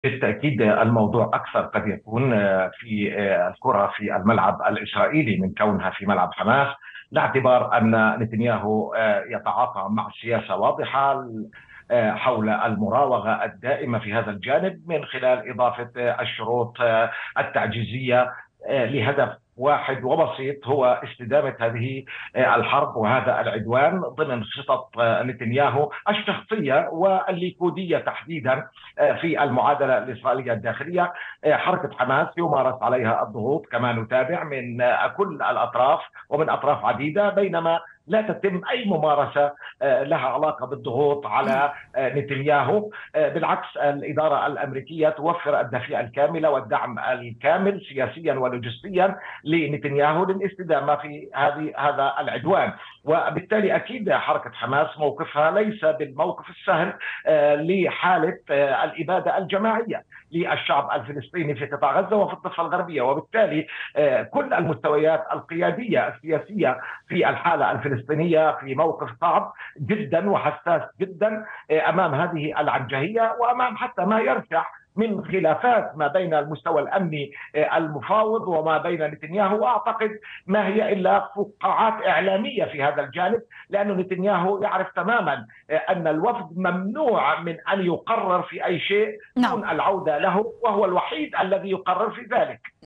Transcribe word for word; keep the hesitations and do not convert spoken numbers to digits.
بالتأكيد الموضوع أكثر قد يكون في الكرة في الملعب الإسرائيلي من كونها في ملعب حماس، لاعتبار أن نتنياهو يتعاطى مع سياسة واضحة حول المراوغة الدائمة في هذا الجانب من خلال إضافة الشروط التعجيزية لهدف واحد وبسيط، هو استدامة هذه الحرب وهذا العدوان ضمن خطط نتنياهو الشخصية والليكودية تحديدا في المعادلة الإسرائيلية الداخلية. حركة حماس يمارس عليها الضغوط كما نتابع من كل الأطراف ومن أطراف عديدة، بينما لا تتم أي ممارسة لها علاقة بالضغوط نعم. على نتنياهو. بالعكس، الإدارة الأمريكية توفر الدفع الكامل والدعم الكامل سياسيا ولوجستيا لنتنياهو للاستدامة في هذه هذا العدوان. وبالتالي أكيد حركة حماس موقفها ليس بالموقف السهل لحالة الإبادة الجماعية للشعب الفلسطيني في قطاع غزة وفي الضفة الغربية. وبالتالي كل المستويات القيادية السياسية في الحالة الفلسطينية في موقف صعب جدا وحساس جدا أمام هذه العنجهية، وأمام حتى ما يرجع من خلافات ما بين المستوى الأمني المفاوض وما بين نتنياهو. وأعتقد ما هي إلا فقاعات إعلامية في هذا الجانب، لأن نتنياهو يعرف تماما أن الوفد ممنوع من أن يقرر في أي شيء نعم. دون العودة له، وهو الوحيد الذي يقرر في ذلك.